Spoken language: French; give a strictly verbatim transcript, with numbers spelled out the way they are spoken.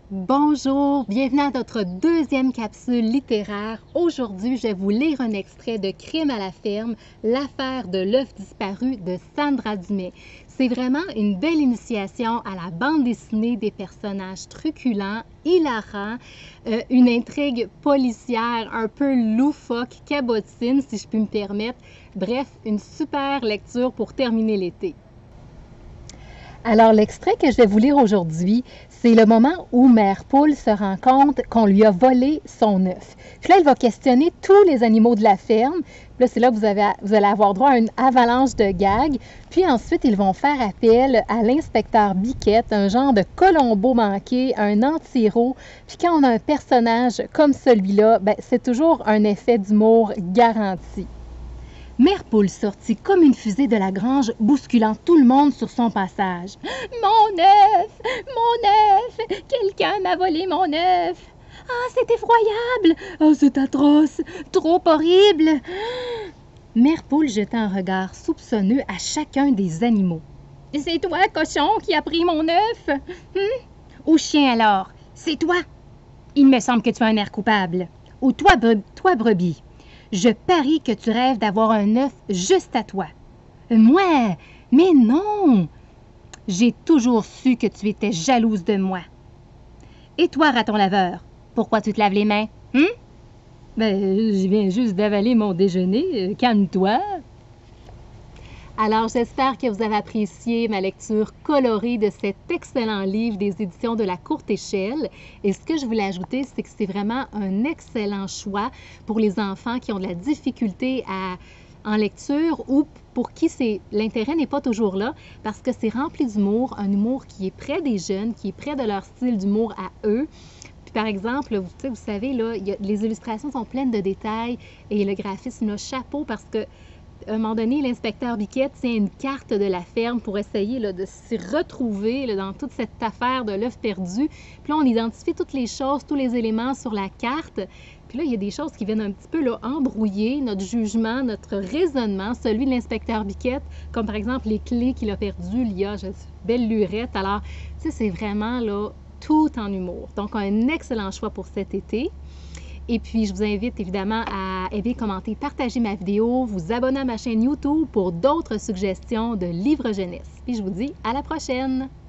Bonjour, bienvenue à notre deuxième capsule littéraire. Aujourd'hui, je vais vous lire un extrait de Crime à la ferme, l'affaire de l'œuf disparu de Sandra Dumais. C'est vraiment une belle initiation à la bande dessinée des personnages truculents, hilarants, euh, une intrigue policière un peu loufoque, cabotine si je puis me permettre. Bref, une super lecture pour terminer l'été. Alors, l'extrait que je vais vous lire aujourd'hui, c'est le moment où Mère Poule se rend compte qu'on lui a volé son œuf. Puis là, elle va questionner tous les animaux de la ferme. Puis là, c'est là que vous, avez, vous allez avoir droit à une avalanche de gags. Puis ensuite, ils vont faire appel à l'inspecteur Biquette, un genre de Colombo manqué, un anti-héros. Puis quand on a un personnage comme celui-là, ben, c'est toujours un effet d'humour garanti. Mère Poule sortit comme une fusée de la grange, bousculant tout le monde sur son passage. « Mon œuf! Mon œuf! Quelqu'un m'a volé mon œuf! Ah, c'est effroyable! Ah, c'est atroce! Trop horrible! » Mère Poule jeta un regard soupçonneux à chacun des animaux. « C'est toi, cochon, qui a pris mon œuf? Hum? Ou chien alors? C'est toi! Il me semble que tu as un air coupable. Ou toi, bre toi brebis? Je parie que tu rêves d'avoir un œuf juste à toi. »« Moi? Mais non! J'ai toujours su que tu étais jalouse de moi. »« Et toi, raton laveur, pourquoi tu te laves les mains? Hum? »« Ben, je viens juste d'avaler mon déjeuner. Calme-toi. » Alors, j'espère que vous avez apprécié ma lecture colorée de cet excellent livre des éditions de La Courte Échelle. Et ce que je voulais ajouter, c'est que c'est vraiment un excellent choix pour les enfants qui ont de la difficulté à, en lecture ou pour qui l'intérêt n'est pas toujours là, parce que c'est rempli d'humour, un humour qui est près des jeunes, qui est près de leur style d'humour à eux. Puis par exemple, vous, vous savez, là, y a, les illustrations sont pleines de détails et le graphisme, là, chapeau, parce que à un moment donné, l'inspecteur Biquette tient une carte de la ferme pour essayer là, de s'y retrouver là, dans toute cette affaire de l'œuf perdu. Puis là, on identifie toutes les choses, tous les éléments sur la carte. Puis là, il y a des choses qui viennent un petit peu là, embrouiller notre jugement, notre raisonnement, celui de l'inspecteur Biquette, comme par exemple les clés qu'il a perdues, il y a une belle lurette. Alors, tu sais, c'est vraiment là, tout en humour. Donc, un excellent choix pour cet été. Et puis, je vous invite évidemment à aimer, commenter, partager ma vidéo, vous abonner à ma chaîne YouTube pour d'autres suggestions de livres jeunesse. Puis, je vous dis à la prochaine!